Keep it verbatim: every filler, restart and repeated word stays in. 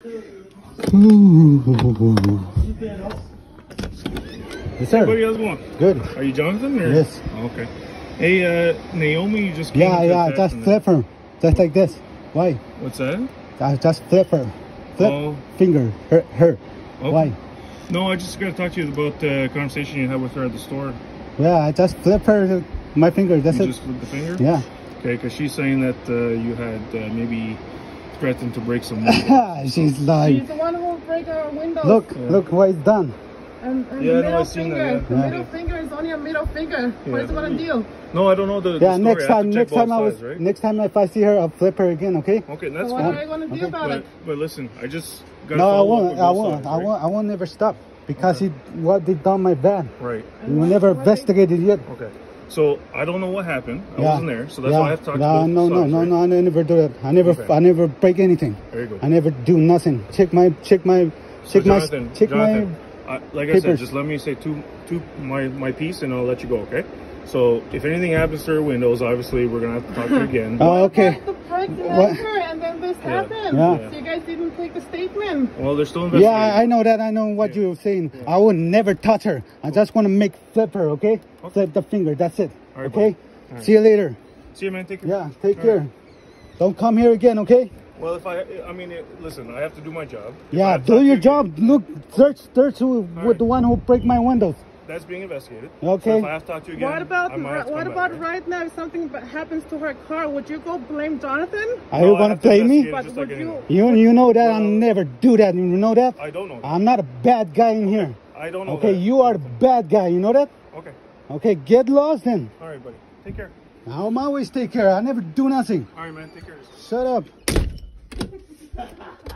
Yes, sir. Buddy, how's it going? Good. Are you Jonathan? Or? Yes. Oh, okay. Hey, uh, Naomi just came Yeah, into yeah. the Just and flip her, just like this. Why? What's that? I just flip her. Flip Oh. finger. Her. Her. Okay. Why? No, I just got to talk to you about the conversation you had with her at the store. Yeah, I just flip her. My finger. That's You it. just flipped the finger? Yeah. Okay, because she's saying that uh, you had uh, maybe threatened to break some windows. She's like, She's the one who will break our windows. look, Yeah. look what it's done. And, and Yeah, the no, middle I've seen that, finger. yeah. The Yeah. middle finger is only a middle finger. What is Yeah. it gonna deal? No, I don't know the, the Yeah, story. next I have time, to check next time both I was, sides, right? next time if I see her, I'll flip her again. Okay? Okay, that's So what fine. are you gonna do Okay. about But, it? but listen, I just got to No, I follow up won't. with I both won't. sides, I right? won't. I won't never stop because Okay. he what they done my van. Right. We never What they- investigated yet. Okay. So I don't know what happened. I Yeah. wasn't there, so that's yeah. why I have to talk no, to both no, no, sides, no, right? no, I never do that. I never, Okay. I never break anything. There you go. I never do nothing. Check my, check my, So check my, Jonathan, check Jonathan, my. I, like I said, papers. just let me say two, two, my, my piece, and I'll let you go. Okay. So if anything happens to her windows, obviously we're gonna have to talk to her again. Oh, okay. The break the What? anchor and then this happened. Yeah. So you guys didn't take the statement. Well, they're still Yeah, investigating. I know that. I know what Yeah. you're saying. I will never touch her. I just want to make flip her. Okay? Okay. Flip the finger. That's it. All right, okay. buddy. All right. See you later. See you, man. Take care. Yeah. Take All care. right. Don't come here again. Okay? Well, if I, I mean, it, listen, I have to do my job. If I Yeah. have to Do talk to your you job. again, Look. Search. Search who with right. the one who break my windows. That's being investigated. Okay. So if I have to talk to you again, What about I might have to what come about back, right? right now? If something ba- happens to her car, would you go blame Jonathan? Are No, you I gonna have to play me? investigate it But just would like you? anything. You you know that I'll Well- never do that. You know that? I don't know. That. I'm not a bad guy in here. I don't know. Okay, that. you are the bad guy. You know that? Okay. Okay, get lost then. All right, buddy. Take care. I'm always take care. I never do nothing. All right, man. Take care. Shut up.